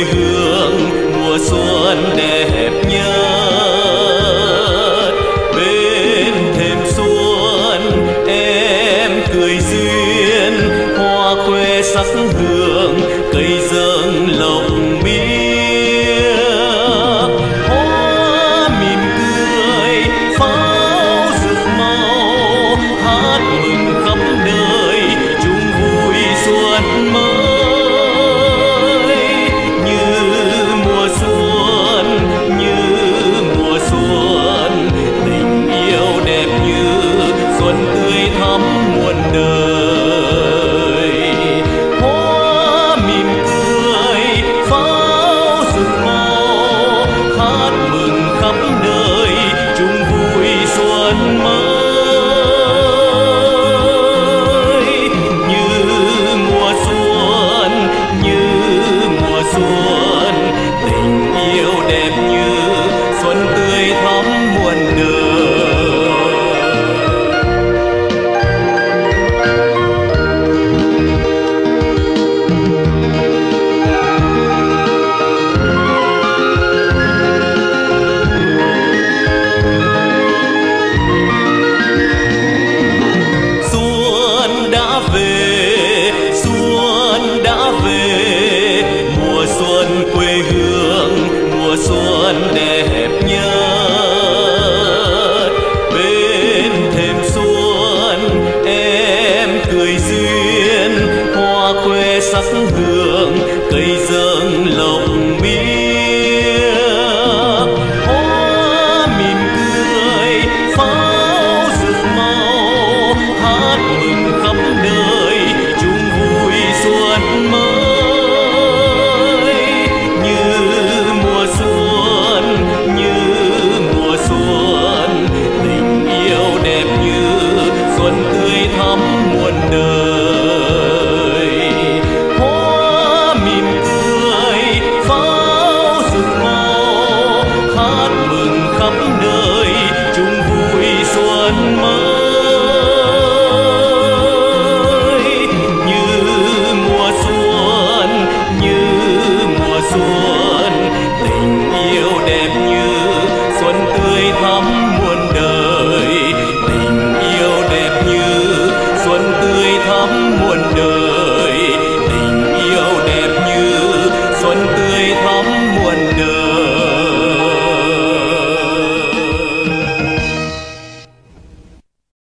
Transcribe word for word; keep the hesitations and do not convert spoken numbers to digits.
hương mùa xuân đẹp nhất. Bên thềm xuân em cười duyên, hoa khoe sắc hương cây dâng lộc mía. Hoa mỉm cười pháo rực màu, hát mừng khắp nơi chung vui xuân mới. Như mùa xuân, như mùa xuân, tình yêu đẹp như xuân tươi thắm muôn đời. Hoa mỉm cười pháo rực màu, hát mừng khắp nơi chung vui xuân mới. Như mùa xuân, như mùa xuân, tình yêu đẹp như xuân tươi thắm muôn đời. Xuân đã về, xuân đã về, mùa xuân quê hương, mùa xuân đẹp nhất. Bên thềm xuân em cười duyên, hoa khoe sắc hương cây dâng lộc mía. Hoa mỉm cười pháo rực màu, hát mừng khắp nơi chung vui xuân mới. Như mùa xuân, như mùa xuân, tình yêu đẹp như xuân tươi thắm muôn đời. Hoa mỉm cười pháo rực màu, hát mừng khắp nơi chung vui xuân mới. Như mùa xuân, như mùa xuân, tình yêu đẹp như xuân tươi thắm muôn đời. Tình yêu đẹp như xuân tươi thắm muôn đời.